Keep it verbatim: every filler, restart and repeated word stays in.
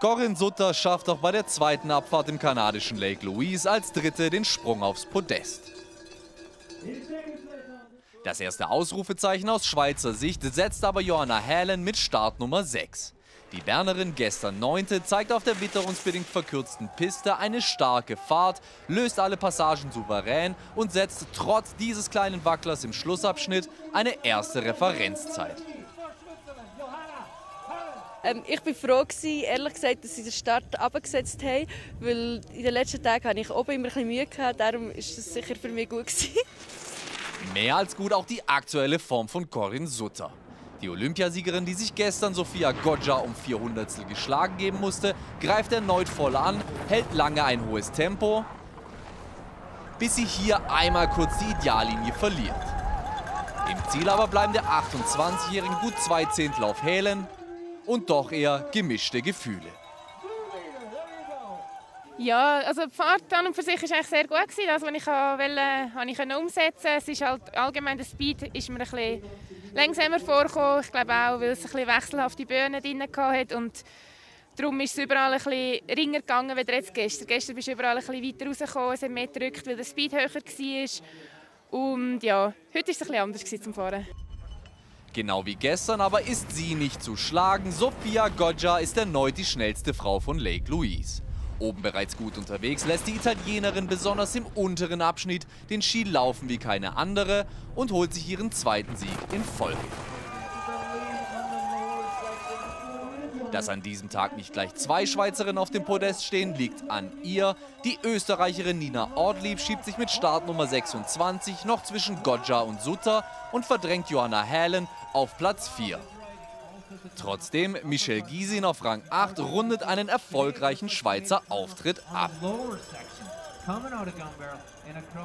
Corinne Sutter schafft auch bei der zweiten Abfahrt im kanadischen Lake Louise als Dritte den Sprung aufs Podest. Das erste Ausrufezeichen aus Schweizer Sicht setzt aber Johanna Hälen mit Startnummer sechs. Die Bernerin, gestern Neunte, zeigt auf der witterungsbedingt verkürzten Piste eine starke Fahrt, löst alle Passagen souverän und setzt trotz dieses kleinen Wacklers im Schlussabschnitt eine erste Referenzzeit. Ähm, ich war froh, gewesen, ehrlich gesagt, dass sie den Start abgesetzt haben, weil in den letzten Tagen hatte ich oben immer ein bisschen Mühe gehabt, darum war das sicher für mich gut gewesen. Mehr als gut auch die aktuelle Form von Corinne Sutter. Die Olympiasiegerin, die sich gestern Sophia Goggia um vier Hundertstel geschlagen geben musste, greift erneut voll an, hält lange ein hohes Tempo, bis sie hier einmal kurz die Ideallinie verliert. Im Ziel aber bleiben der achtundzwanzigjährigen gut zwei Zehntel auf Hälen und doch eher gemischte Gefühle. Ja, also die Fahrt an und für sich war eigentlich sehr gut. Das, was ich wollte, habe ich umsetzen. Es ist halt allgemein, der Speed ist mir ein bisschen langsamer vorgekommen. Ich glaube auch, weil es ein bisschen wechselhafte Böen drin hatte. Und darum ist es überall ein bisschen ringer gegangen als jetzt gestern. Gestern bist du überall ein bisschen weiter rausgekommen, es hat mehr gedrückt, weil der Speed höher war. Und ja, heute war es ein bisschen anders zum Fahren. Genau wie gestern aber ist sie nicht zu schlagen. Sophia Goggia ist erneut die schnellste Frau von Lake Louise. Oben bereits gut unterwegs lässt die Italienerin besonders im unteren Abschnitt den Ski laufen wie keine andere und holt sich ihren zweiten Sieg in Folge. Dass an diesem Tag nicht gleich zwei Schweizerinnen auf dem Podest stehen, liegt an ihr. Die Österreicherin Nina Ortlieb schiebt sich mit Startnummer sechsundzwanzig noch zwischen Goggia und Sutter und verdrängt Johanna Hälen auf Platz vier. Trotzdem, Michelle Gysin auf Rang acht rundet einen erfolgreichen Schweizer Auftritt ab.